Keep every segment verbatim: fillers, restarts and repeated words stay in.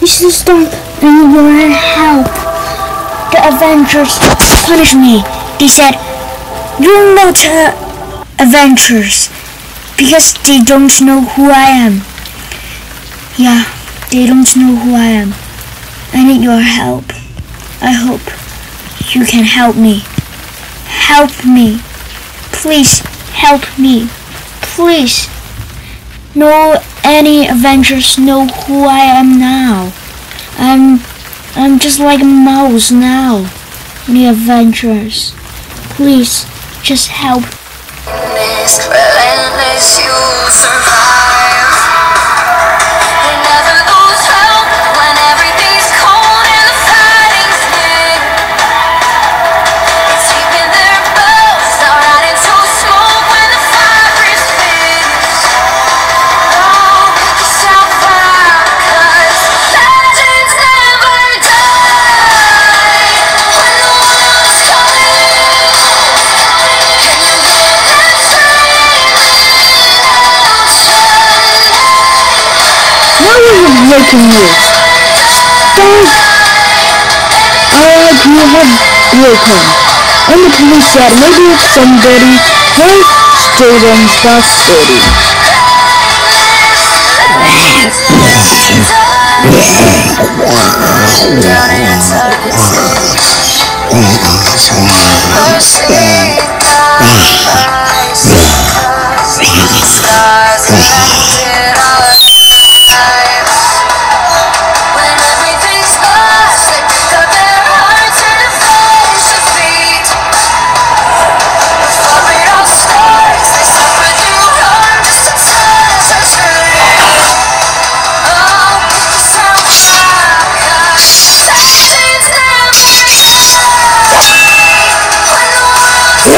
Mister Storm, I need your help. The Avengers punished me. They said, you're not uh, Avengers because they don't know who I am. Yeah, they don't know who I am. I need your help. I hope you can help me. Help me. Please help me. Please. No any Avengers know who I am now. I'm I'm just like a mouse now. The Avengers. Please just help. Relentless, you survive. You never lose hope when everything's cold and the fighting's near. It's keeping their bows out right into smoke when the fire is fierce. Oh, yourself out, 'cause legends never die. When the world's coming, can you hear them screaming outside? Now we have breaking news. Thank God you have broken. And the police said maybe it's somebody hurt students got study. Down inside the city, pushing stars connected our lives. When everything's lost, they pick up their hearts and face defeat. Before it all starts, they suffer through harm just to touch our dreams. Oh, pick yourself up, 'cause legends never die. When the world's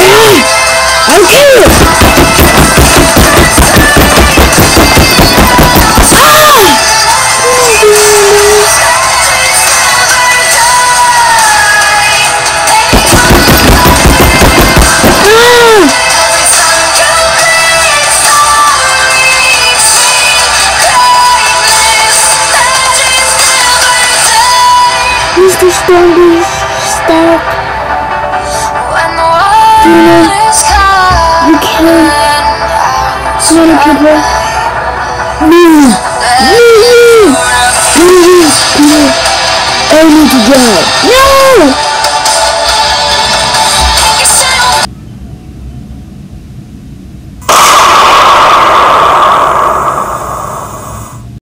Mister Storm, stop. when the world is You killed so many people. No! No! Please, Peter. I need to go. No!